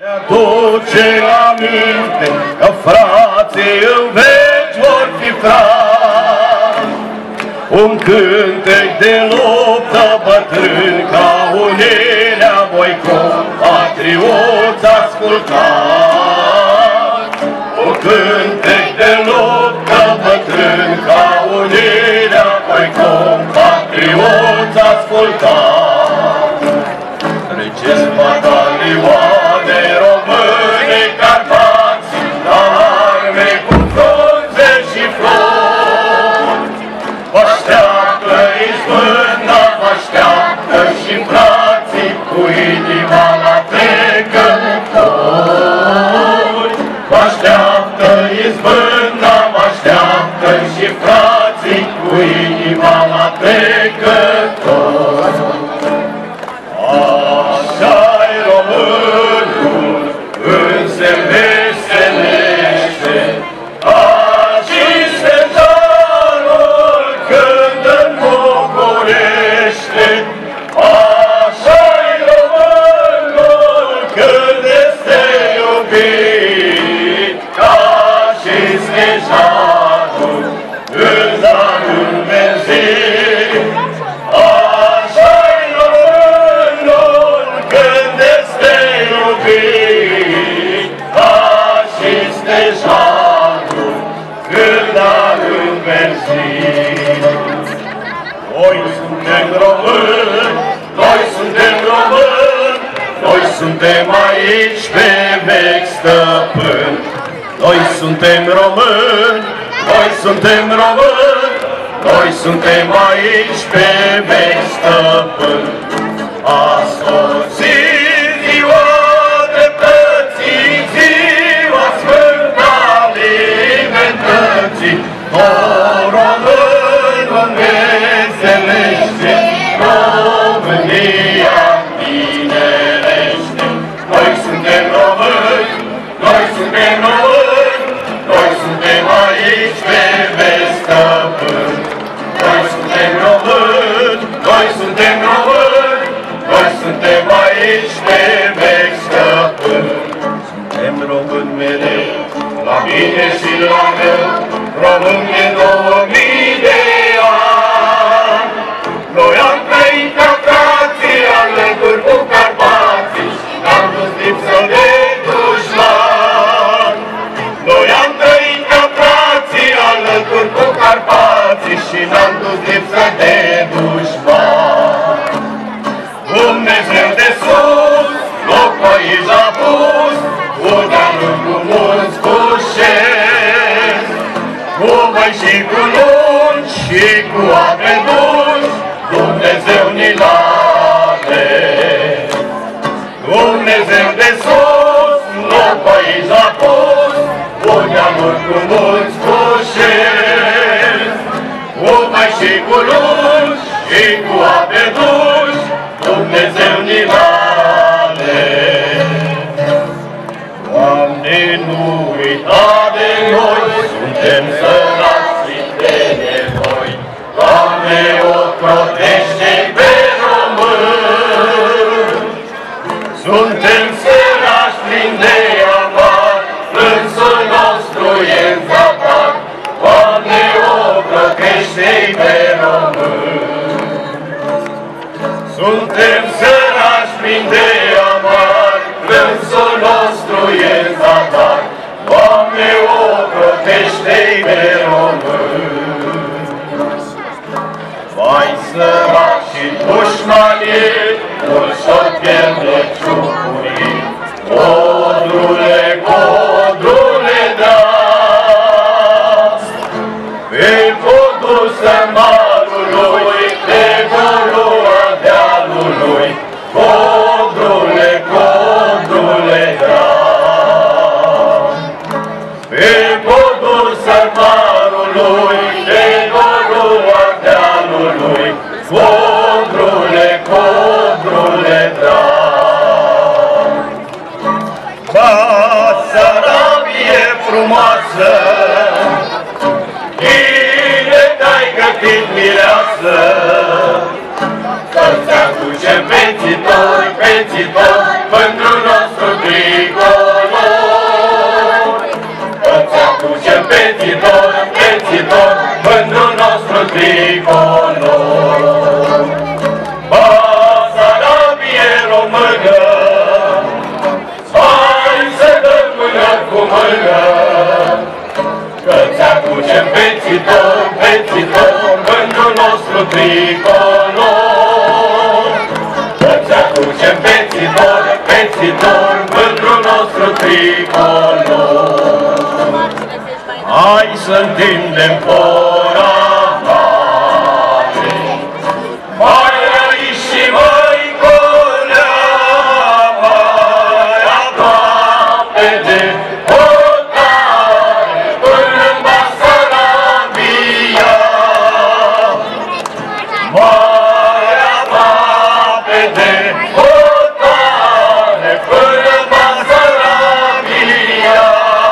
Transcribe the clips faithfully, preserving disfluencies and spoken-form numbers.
Aduce aminte că frații în veci vor fi frați. Un cântec de luptă bătrân ca unirea voi compatrioți ascultați. Un cântec de luptă bătrân ca unirea voi compatrioți ascultați. Treceți batalioane române Carpați, la arme cu frunze și flori. Vă așteaptă izbânda, vă așteaptă și frații cu inima la trecători. Vă așteaptă izbânda, vă așteaptă și frații cu inima la trecători. Așa-i românul, însă veselește, azi-se zarul când înmogorește. Așa-i românul când este iubit, ca-și stejarul în zarul verzit. Așa-i românul când este iubit, ca-și stejarul când a înverzit. Noi suntem români, noi suntem români, noi suntem aici pe vechi stăpâni. Noi suntem români, noi suntem români, noi suntem aici pe vechi stăpâni. A sosit ziua dreptății, ziua sfântă a libertății. O român înveselește, România tinerește. Noi suntem români, noi suntem români, noi suntem aici pe vechi stăpâni. Noi suntem români, noi suntem români, noi suntem aici pe vechi stăpâni. Suntem români mereu, la bine și la rău, români de două mii de ani. Noi am trăit ca frații alături cu Carpații, n-am dus lipsă de dușman. Noi am trăit ca frații alături cu Carpații și n-am dus lipsă de dușman. Dumnezeu de sus, locul aici a pus, cu dealuri cu munți, cu șezi, cu băi și cu lungi și cu ape dulci, Dumnezeu ni l-are. Dumnezeu de sus, locul aici a pus, cu dealuri cu munți, cu șezi, cu băi și cu lungi și cu ape dulci, Dumnezeu ni l-are. Doamne, nu uita de noi, suntem sărați de nevoi. Doamne, ocrotește pe români. Suntem săraci plini de amar, plânsul nostru e în zadar. Doamne, ocrotește pe români. Suntem săraci plini de amar, plânsul nostru e în zadar. Doamne, ocrotește-i pe români. Vai săraci dușmanii, mulți-o pierde ciucurii. Codrule, codrule drag, pe podul sămarului, pe golua dealului, codrule, codrule drag. Pe podul sămarului, pe golua dealului, codrule, codrule drag. Basarabie frumoasă, cine te-ai gătit mireasă, să-ți aducem pe țitori, pe țitori, pentru nostru Grigore. tricolor. Hai să întindem cora mare, mai aici și mai colea, mai aproape de hotare, până-n Basarabia. Mai aproape de hotare, până-n Basarabia.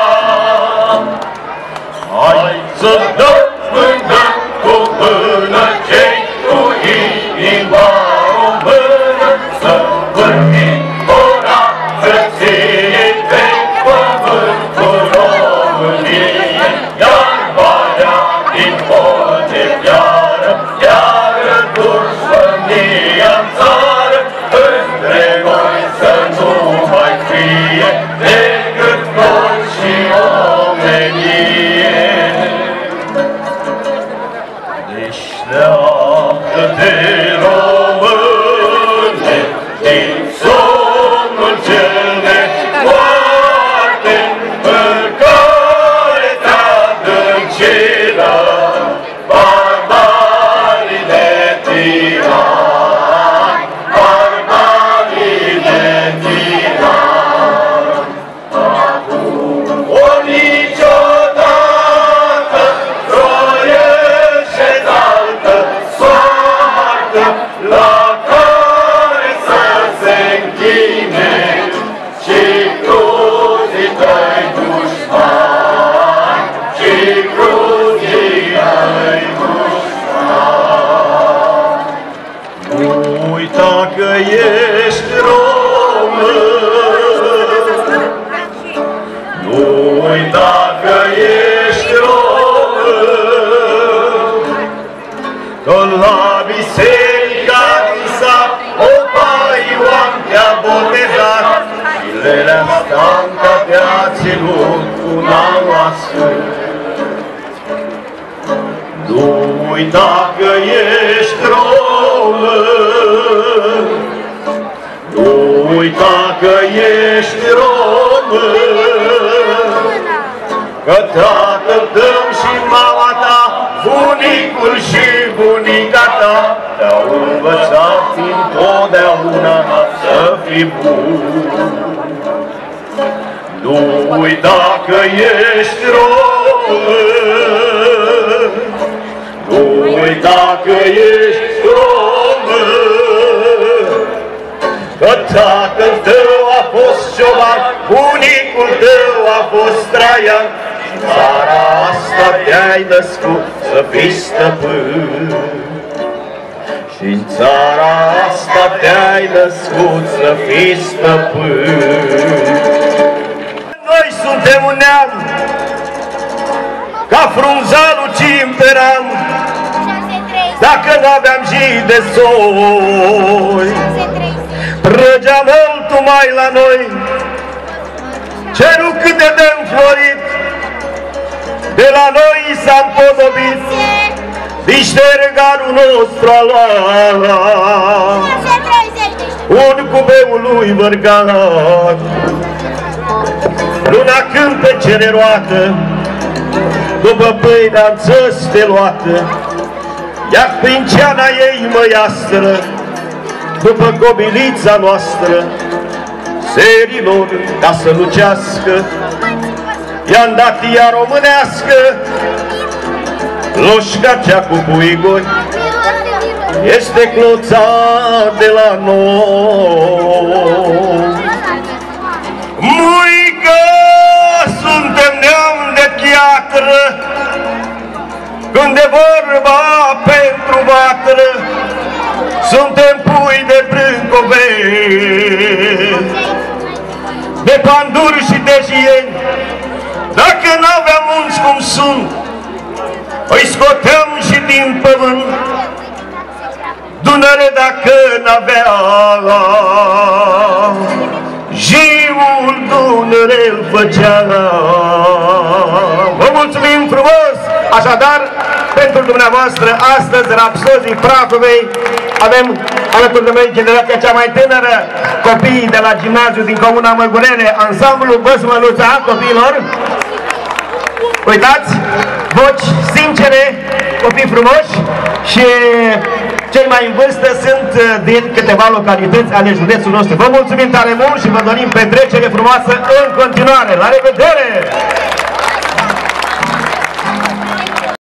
Hai să dăm mână cu mână, cei cu inima română, să vârtim ora frăției pe pământul României, iar valea din Ponte piară, iară dușmânia-n țară, între noi să nu mai fie decât noi și omenie. Deșteaptă-te, române, din somnul cel de moarte, în care te-adânciră barbarii de tirani, barbarii de tirani. O niciodată roiește altă soartă, la care să se închine și cruzii tăi dușmani, și cruzii tăi dușmani. Nu uita că ești român, nu uita că ești român, că la biserica din sat o paioan te-a botezat, zilele astea te-a ținut cu noastră. Nu uita că ești român, nu uita că ești român, că tatăl tău și mama ta, bunicul și bunica ta, te-au învățat întotdeauna să fii bun. Nu uita că ești român, nu uita că ești român, că tatăl tău a fost cioban, bunicul tău a fost Traian, și în țara asta te-ai născut să fii stăpân. Și în țara asta te-ai născut să fii stăpân. Noi suntem un neam, ca frunzalul cimperan, dacă n-aveam zi de soi, trăgeam altul mai la noi, cerul câte de înflorit, de la noi s-a împodobit, niște regalul nostru a luat, un cubeul lui vărgat. Luna când pe cereroată, după pâinea-n țăs de luată, iar prin ceana ei măiastră, după cobilița noastră, serilor ca să lucească, i-am dat ea românească, loșca cea cu puigoi, este cloța de la noi. Muică, suntem neam de piatră, când e vorba pentru vatră, suntem pui de brâncoveni, de panduri și de jieni. Dacă n-aveam munți cum sunt, îi scoteam și din pământ. Dunăre dacă n-avea, jiul Dunăre îl făcea. Vă mulțumim frumos, așadar, pentru pentru dumneavoastră astăzi, Rapsozii Prahovei. Avem alături de noi generația cea mai tânără, copiii de la gimnaziul din Comuna Măgurele, ansamblul Băsmăluța, copiilor. Uitați, voci sincere, copii frumoși și cei mai în vârstă sunt din câteva localități ale județului nostru. Vă mulțumim tare mult și vă dorim petrecere frumoasă în continuare. La revedere!